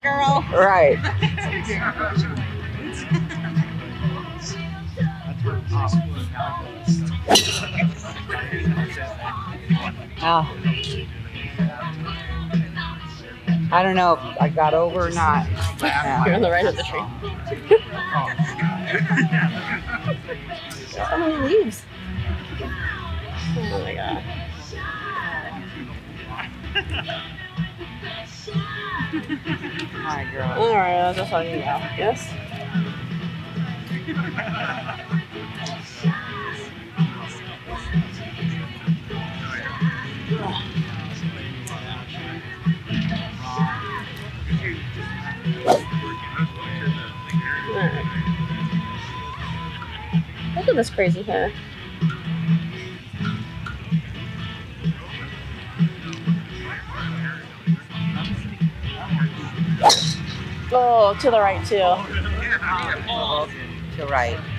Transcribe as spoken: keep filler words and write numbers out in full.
girl. Right. Oh. I don't know if I got over or not. Yeah. You're on the right of the tree. So many leaves. Oh my god. Alright, girl. Alright, I'll just let you go. Yes? Alright. Look at this crazy hair. Oh, to the right too. To right.